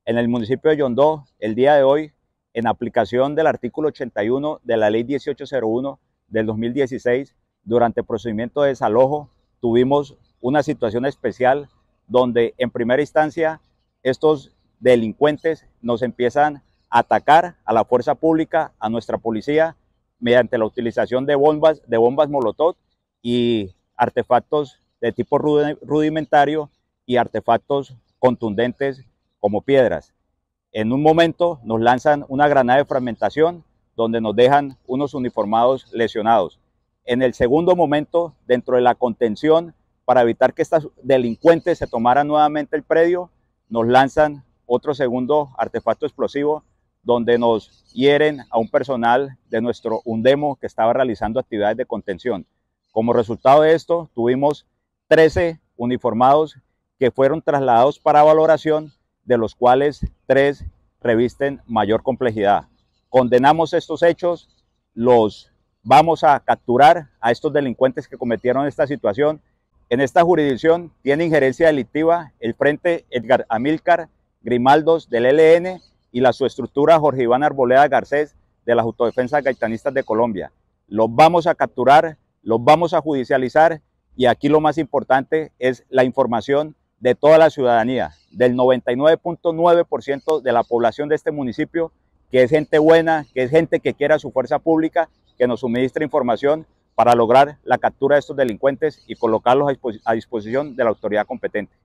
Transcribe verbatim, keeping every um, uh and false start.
en el municipio de Yondó, el día de hoy, en aplicación del artículo ochenta y uno de la ley dieciocho cero uno del dos mil dieciséis, durante el procedimiento de desalojo, tuvimos una situación especial donde en primera instancia estos delincuentes nos empiezan a atacar a la fuerza pública, a nuestra policía, mediante la utilización de bombas, de bombas molotov y artefactos de tipo rudimentario y artefactos contundentes como piedras. En un momento nos lanzan una granada de fragmentación donde nos dejan unos uniformados lesionados. En el segundo momento, dentro de la contención, para evitar que estos delincuentes se tomaran nuevamente el predio, nos lanzan otro segundo artefacto explosivo donde nos hieren a un personal de nuestro UNDEMO que estaba realizando actividades de contención. Como resultado de esto, tuvimos trece uniformados que fueron trasladados para valoración, de los cuales tres revisten mayor complejidad. Condenamos estos hechos, los vamos a capturar a estos delincuentes que cometieron esta situación. En esta jurisdicción tiene injerencia delictiva el Frente Edgar Amílcar Grimaldos del E L N y la subestructura Jorge Iván Arboleda Garcés de las Autodefensas Gaitanistas de Colombia. Los vamos a capturar, los vamos a judicializar y aquí lo más importante es la información de toda la ciudadanía, del noventa y nueve punto nueve por ciento de la población de este municipio, que es gente buena, que es gente que quiere a su fuerza pública, que nos suministra información para lograr la captura de estos delincuentes y colocarlos a disposición de la autoridad competente.